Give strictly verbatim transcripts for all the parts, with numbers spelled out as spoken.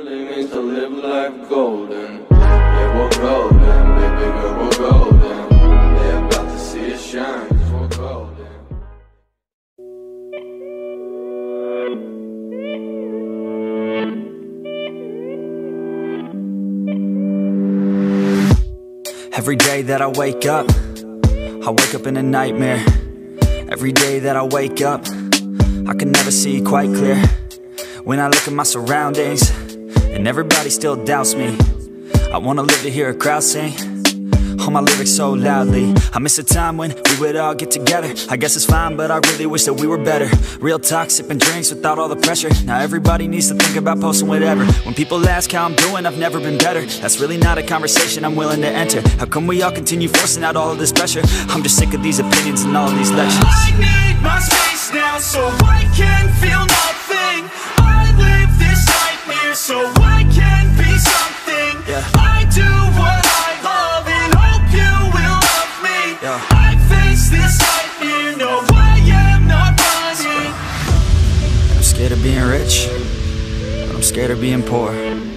really means to live life golden. Yeah, we're golden, baby girl, we're golden. They're about to see us shine, cause we're golden. Every day that I wake up, I wake up in a nightmare. Every day that I wake up, I can never see quite clear. When I look at my surroundings, and everybody still doubts me, I wanna live to hear a crowd sing all my lyrics so loudly. I miss a time when we would all get together. I guess it's fine, but I really wish that we were better. Real talk, sipping drinks without all the pressure. Now everybody needs to think about posting whatever. When people ask how I'm doing, I've never been better. That's really not a conversation I'm willing to enter. How come we all continue forcing out all of this pressure? I'm just sick of these opinions and all of these lectures. I need my space now so I can feel nothing. I live this nightmare so I can be something. Yeah. I do what I love and hope you will love me. Yeah. I face this nightmare, no I am not running. I'm scared of being rich, but I'm scared of being poor.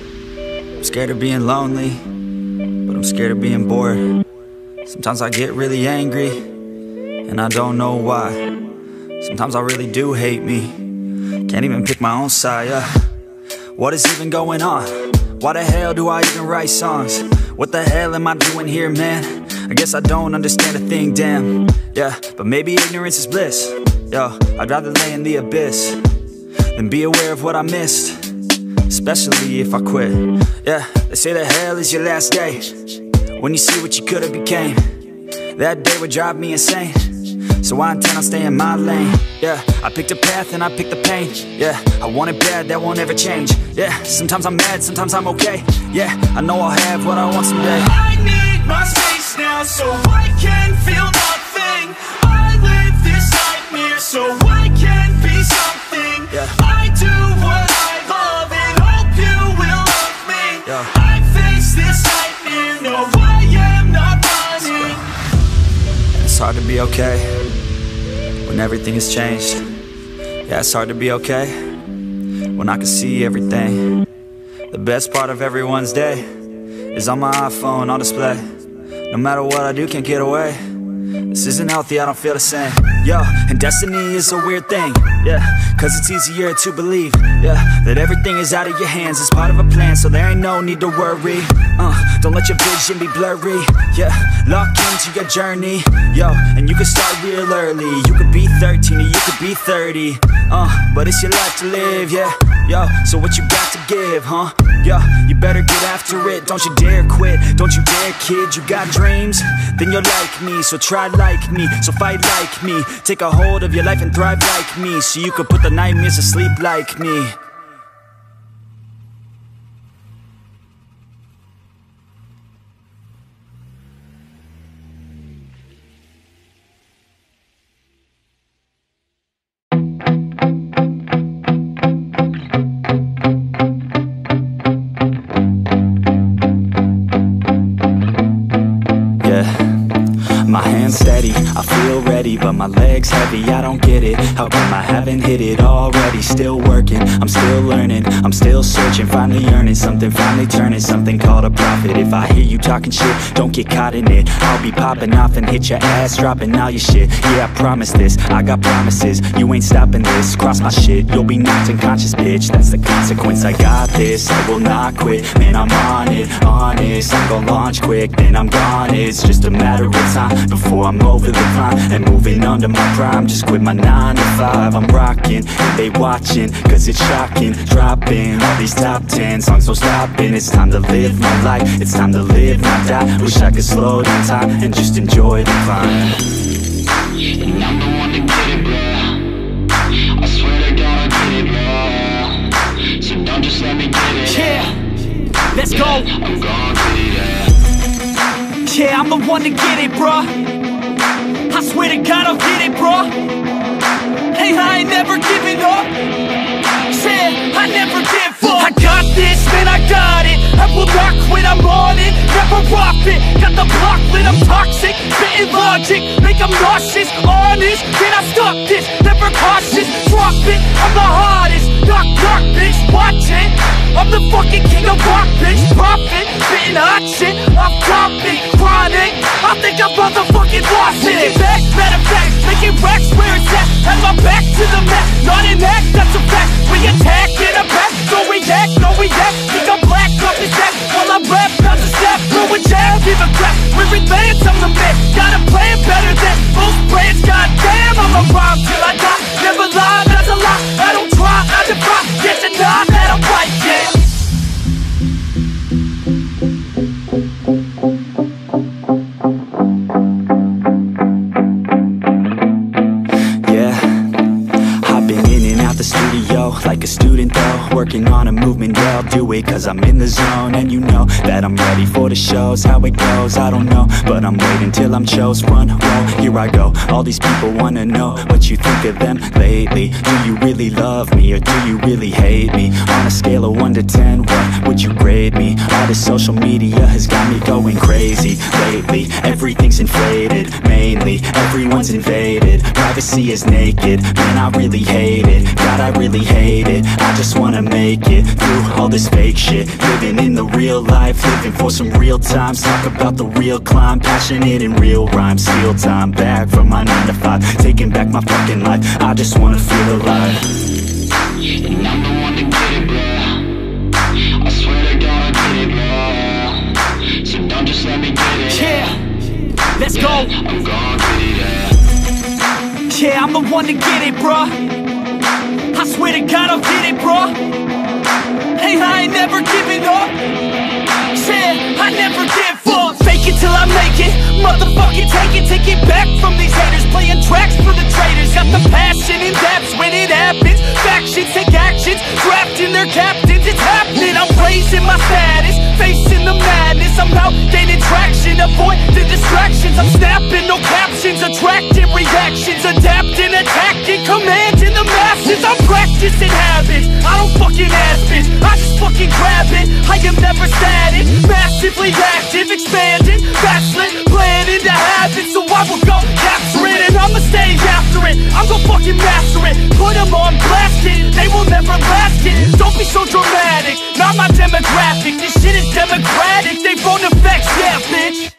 I'm scared of being lonely, but I'm scared of being bored. Sometimes I get really angry, and I don't know why. Sometimes I really do hate me, can't even pick my own side, yeah. What is even going on? Why the hell do I even write songs? What the hell am I doing here, man? I guess I don't understand a thing, damn. Yeah, but maybe ignorance is bliss. Yo, I'd rather lay in the abyss than be aware of what I missed, especially if I quit. Yeah, they say that hell is your last day, when you see what you could've became. That day would drive me insane, so I intend on staying in my lane. Yeah, I picked a path and I picked the pain. Yeah, I want it bad, that won't ever change. Yeah, sometimes I'm mad, sometimes I'm okay. Yeah, I know I'll have what I want someday. I need my space now so I can feel nothing. I live this nightmare so I can be something. Yeah. I do what I love and hope you will love me. Yeah. I face this nightmare, no I am not running. It's hard to be okay when everything has changed. Yeah, it's hard to be okay when I can see everything. The best part of everyone's day is on my iPhone on display. No matter what I do, can't get away. This isn't healthy, I don't feel the same. Yo, and destiny is a weird thing. Yeah, cause it's easier to believe, yeah, that everything is out of your hands. It's part of a plan, so there ain't no need to worry. Uh, don't let your vision be blurry. Yeah, lock into your journey. Yo, and you can start real early. You could be thirteen or you could be thirty. Uh, but it's your life to live, yeah. Yo, so what you got to give, huh? Yo, you better get after it. Don't you dare quit, don't you dare kid. You got dreams, then you're like me. So try like me, so fight like me. Take a hold of your life and thrive like me, so you could put the nightmares to sleep like me. My hands steady, I feel ready, but my legs heavy, I don't get it. How come I haven't hit it already? Still working, I'm still learning, I'm still searching, finally earning something, finally turning something called a profit. If I hear you talking shit, don't get caught in it. I'll be popping off and hit your ass, dropping all your shit. Yeah, I promise this, I got promises, you ain't stopping this. Cross my shit, you'll be knocked unconscious, bitch. That's the consequence, I got this, I will not quit. Man, I'm on it, honest, I'm gon' launch quick, then I'm gone. It's just a matter of time before I'm over the climb and moving under my prime. Just quit my nine to five, I'm rocking and they watching, cause it's shocking. Dropping all these top ten songs, so stopping. It's time to live my life, it's time to live, not die. Wish I could slow down time and just enjoy the climb. And I'm the one to get it, bro. I swear to God I get it, bro. So don't just let me get it. Yeah, let's yeah, go. I'm gon' get it, yeah. Yeah, I'm the one to get it, bruh. I swear to God I'll get it, bruh. Hey, I ain't never giving up. Yeah, I never give up. I got this, man, I got it. I will not quit, I'm on it. Never for profit. Got the block lit, I'm toxic, spitting logic, make them nauseous. Honest, can I stop this? Never cautious, drop it, I'm the hardest. Knock, knock, bitch, watch it. I'm the fucking king of rock, bitch. Profit, spitting hot shit, off topic, chronic. I think I'm motherfucking lost it. Making back, matter of fact, making racks where it's at. Have my back to the mat, not an act, that's a fact. We attack in a back, don't react, no react. Think I'm black, up his neck, while I rap, not to step. Throw a jab, give a crap, we're advanced, I'm the man. Gotta play it better than most brands, goddamn. I'm a rhyme till I die, never lie, that's a lie. I don't try, I defy, yes and nah, that I'm right, yeah. The studio, like a student though, working on a movement, yeah, I'll do it cause I'm in the zone. And you know that I'm ready for the shows, how it goes, I don't know, but I'm waiting till I'm chose. Run, roll, here I go, all these people wanna know what you think of them lately. Do you really love me, or do you really hate me? On a scale of one to ten, what would you grade me? All this social media has got me going crazy lately. Everything's inflated, mainly, everyone's invaded. Privacy is naked, man, I really hate it. God, I really hate it. I just wanna make it through all this fake shit. Living in the real life, living for some real times. Talk about the real climb, passionate in real rhymes. Steal time back from my nine to five, taking back my fucking life. I just wanna feel alive. And I'm the one to get it, bro. I swear to God I get it, bro. So don't just let me get it. Yeah, let's yeah, go. I'm gonna get it, yeah. Yeah, I'm the one to get it, bro. I swear to God I'll get it, bro. Hey, I ain't never giving up. Yeah, I never give up. Fake it till I make it, motherfucking take it. Take it back from these haters, playing tracks for the traitors. Got the passion in depths when it happens. Factions take actions, drafting their captains. It's happening, I'm raising my status, facing the madness. I'm out gaining traction, avoid the distractions. I'm snapping, no captions, attracting reactions. Adapting, attacking, commanding the masses. I'm practicing habits, I don't fucking ask bitch, I just fucking grab it. I am never static, massively active, expanding, backslid, planning to have it. So I will go capture it, and I'ma stay after it. I'm gon' fucking master it, put them on blast it. They will never last it, don't be so dramatic. Not my demographic, this shit is democratic. They phone effects, yeah bitch.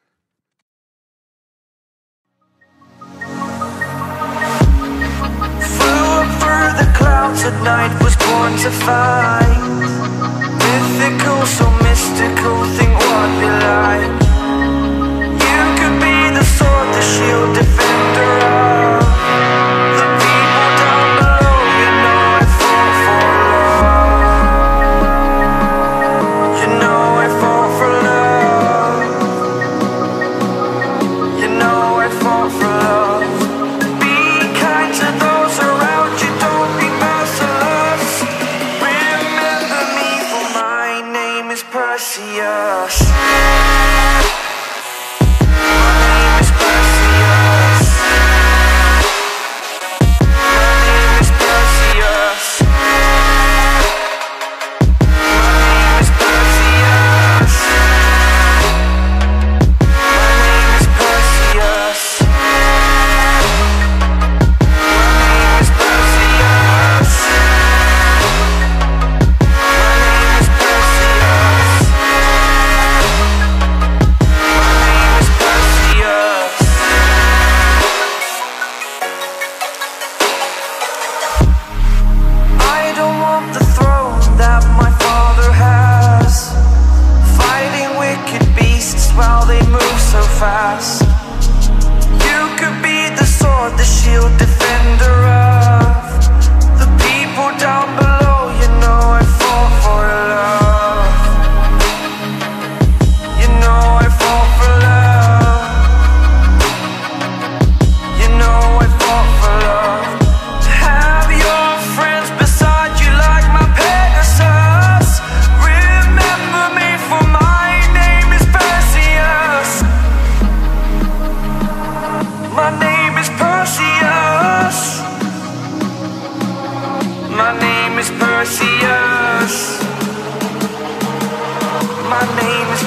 At night was born to fight. Mythical, so mystical, think what we like. You could be the sword, the shield, defender of the people down below. You know I fall for love. You know I fall for love. You know I fall for love. Be kind to those around you, don't be Perseus.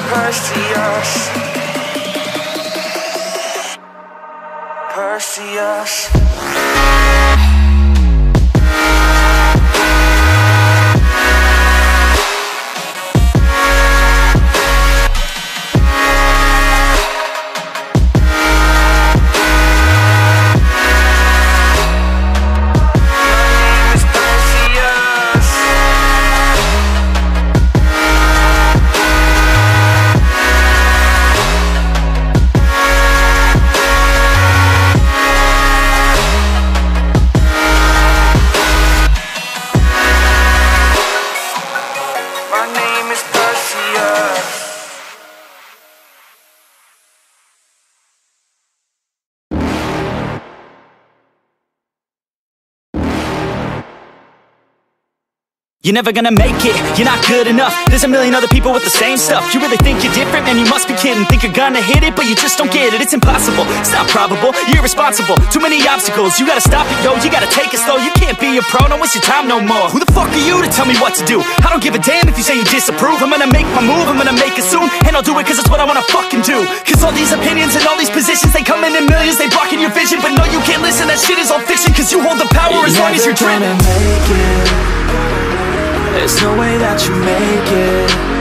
Perseus, Perseus. You're never gonna make it, you're not good enough. There's a million other people with the same stuff. You really think you're different? Man, you must be kidding. Think you're gonna hit it, but you just don't get it. It's impossible, it's not probable, you're irresponsible. Too many obstacles, you gotta stop it, yo. You gotta take it slow, you can't be a pro. Don't waste your time no more. Who the fuck are you to tell me what to do? I don't give a damn if you say you disapprove. I'm gonna make my move, I'm gonna make it soon. And I'll do it cause it's what I wanna fucking do. Cause all these opinions and all these positions, they come in in millions, they blocking your vision. But no, you can't listen, that shit is all fiction. Cause you hold the power you're as long as you're dreaming. There's no way that you make it.